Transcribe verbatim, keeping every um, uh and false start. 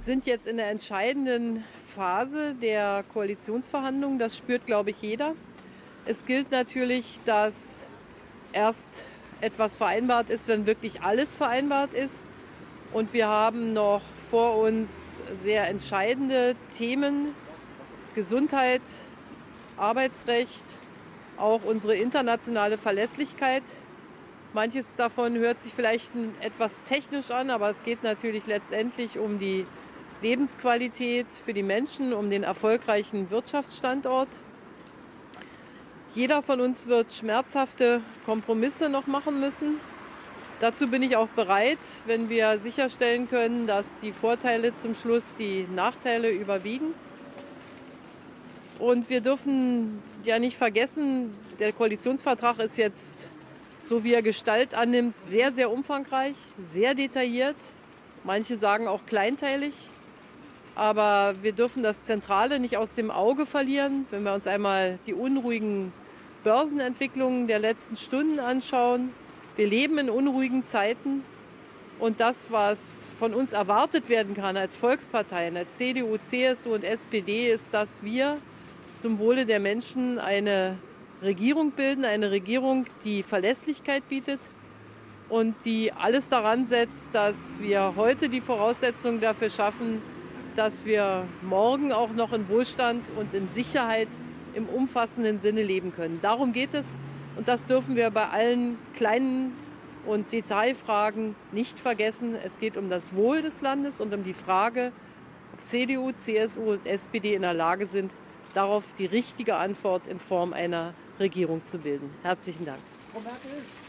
sind jetzt in der entscheidenden Phase der Koalitionsverhandlungen. Das spürt, glaube ich, jeder. Es gilt natürlich, dass erst etwas vereinbart ist, wenn wirklich alles vereinbart ist. Und wir haben noch vor uns sehr entscheidende Themen: Gesundheit, Arbeitsrecht, auch unsere internationale Verlässlichkeit. Manches davon hört sich vielleicht etwas technisch an, aber es geht natürlich letztendlich um die Lebensqualität für die Menschen, um den erfolgreichen Wirtschaftsstandort. Jeder von uns wird schmerzhafte Kompromisse noch machen müssen. Dazu bin ich auch bereit, wenn wir sicherstellen können, dass die Vorteile zum Schluss die Nachteile überwiegen. Und wir dürfen ja nicht vergessen, der Koalitionsvertrag ist jetzt, so wie er Gestalt annimmt, sehr, sehr umfangreich, sehr detailliert. Manche sagen auch kleinteilig. Aber wir dürfen das Zentrale nicht aus dem Auge verlieren. Wenn wir uns einmal die unruhigen Börsenentwicklungen der letzten Stunden anschauen. Wir leben in unruhigen Zeiten. Und das, was von uns erwartet werden kann als Volksparteien, als C D U, C S U und S P D, ist, dass wir zum Wohle der Menschen eine Regierung bilden, eine Regierung, die Verlässlichkeit bietet und die alles daran setzt, dass wir heute die Voraussetzungen dafür schaffen, dass wir morgen auch noch in Wohlstand und in Sicherheit im umfassenden Sinne leben können. Darum geht es, und das dürfen wir bei allen kleinen und Detailfragen nicht vergessen. Es geht um das Wohl des Landes und um die Frage, ob C D U, C S U und S P D in der Lage sind, darauf die richtige Antwort in Form einer Regierung zu bilden. Herzlichen Dank. Frau Merkel.